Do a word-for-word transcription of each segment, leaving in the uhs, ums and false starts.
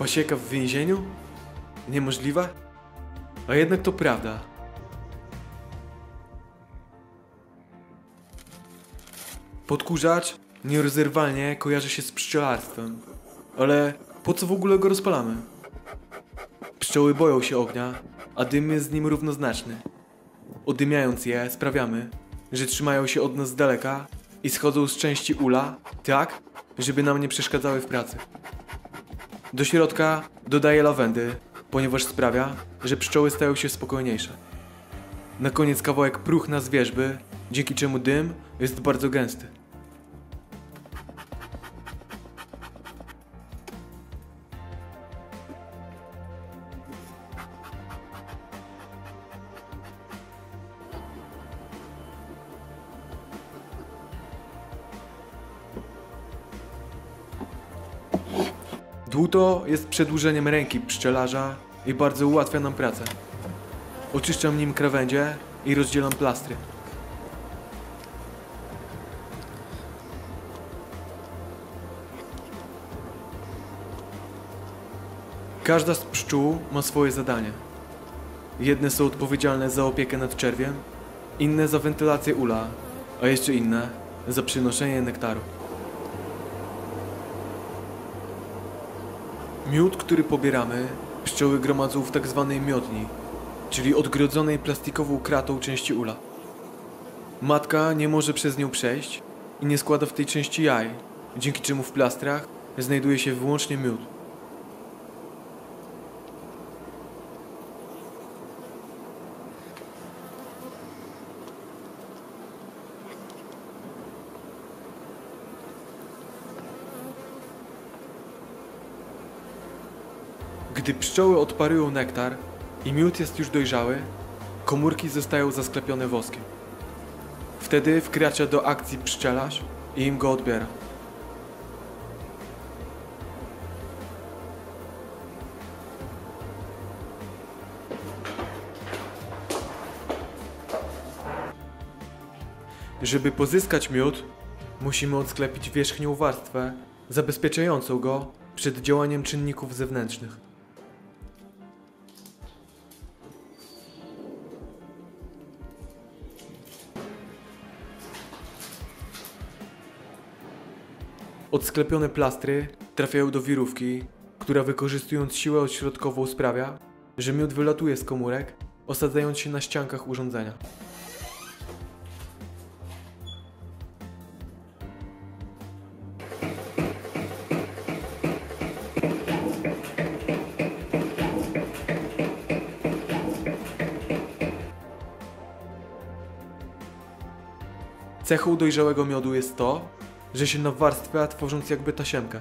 Pasieka w więzieniu? Niemożliwe? A jednak to prawda. Podkurzacz nierozerwalnie kojarzy się z pszczelarstwem. Ale po co w ogóle go rozpalamy? Pszczoły boją się ognia, a dym jest z nim równoznaczny. Odymiając je sprawiamy, że trzymają się od nas z daleka i schodzą z części ula tak, żeby nam nie przeszkadzały w pracy. Do środka dodaję lawendy, ponieważ sprawia, że pszczoły stają się spokojniejsze. Na koniec kawałek próchna z wierzby, dzięki czemu dym jest bardzo gęsty. Dłuto jest przedłużeniem ręki pszczelarza i bardzo ułatwia nam pracę. Oczyszczam nim krawędzie i rozdzielam plastry. Każda z pszczół ma swoje zadanie. Jedne są odpowiedzialne za opiekę nad czerwiem, inne za wentylację ula, a jeszcze inne za przynoszenie nektaru. Miód, który pobieramy, pszczoły gromadzą w tak zwanej miodni, czyli odgrodzonej plastikową kratą części ula. Matka nie może przez nią przejść i nie składa w tej części jaj, dzięki czemu w plastrach znajduje się wyłącznie miód. Gdy pszczoły odparują nektar i miód jest już dojrzały, komórki zostają zasklepione woskiem. Wtedy wkracza do akcji pszczelarz i im go odbiera. Żeby pozyskać miód, musimy odsklepić wierzchnią warstwę zabezpieczającą go przed działaniem czynników zewnętrznych. Odsklepione plastry trafiają do wirówki, która wykorzystując siłę odśrodkową sprawia, że miód wylatuje z komórek, osadzając się na ściankach urządzenia. Cechą dojrzałego miodu jest to, że się nawarstwia, tworząc jakby tasiemkę.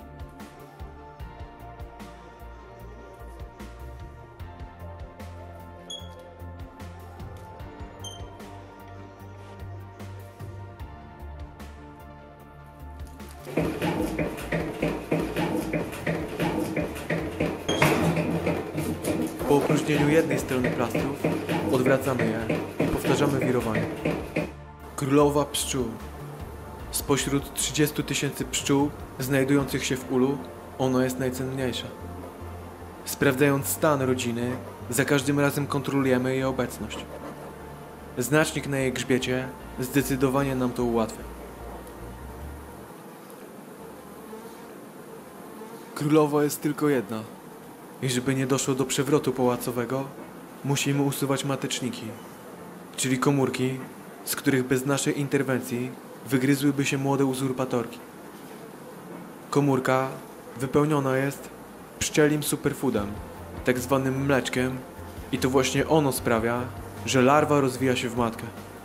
Po opróżnieniu jednej strony plastrów odwracamy je i powtarzamy wirowanie. Królowa pszczół. Spośród trzydziestu tysięcy pszczół znajdujących się w ulu, ona jest najcenniejsza. Sprawdzając stan rodziny, za każdym razem kontrolujemy jej obecność. Znacznik na jej grzbiecie zdecydowanie nam to ułatwia. Królowa jest tylko jedna i żeby nie doszło do przewrotu pałacowego, musimy usuwać mateczniki, czyli komórki, z których bez naszej interwencji wygryzłyby się młode uzurpatorki. Komórka wypełniona jest pszczelim superfoodem, tak zwanym mleczkiem, i to właśnie ono sprawia, że larwa rozwija się w matkę.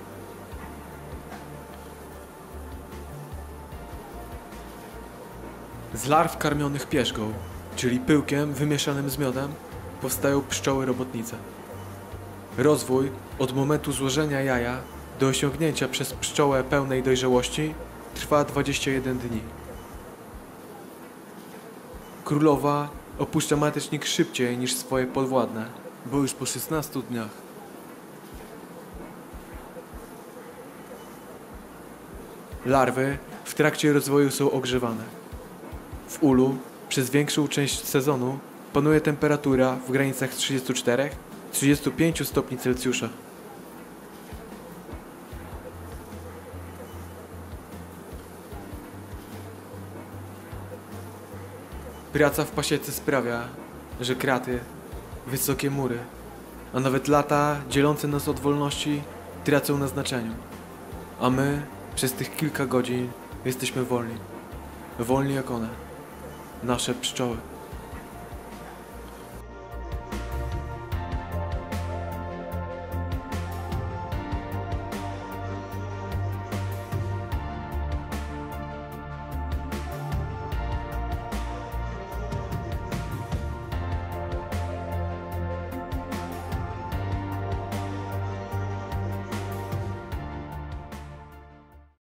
Z larw karmionych pierzgą, czyli pyłkiem wymieszanym z miodem, powstają pszczoły robotnice. Rozwój od momentu złożenia jaja do osiągnięcia przez pszczołę pełnej dojrzałości trwa dwadzieścia jeden dni. Królowa opuszcza matecznik szybciej niż swoje podwładne, bo już po szesnastu dniach. Larwy w trakcie rozwoju są ogrzewane. W ulu Przez większą część sezonu panuje temperatura w granicach trzydziestu czterech do trzydziestu pięciu stopni Celsjusza. Praca w pasiece sprawia, że kraty, wysokie mury, a nawet lata dzielące nas od wolności tracą na znaczeniu. A my przez tych kilka godzin jesteśmy wolni. Wolni jak one. Nasze pszczoły.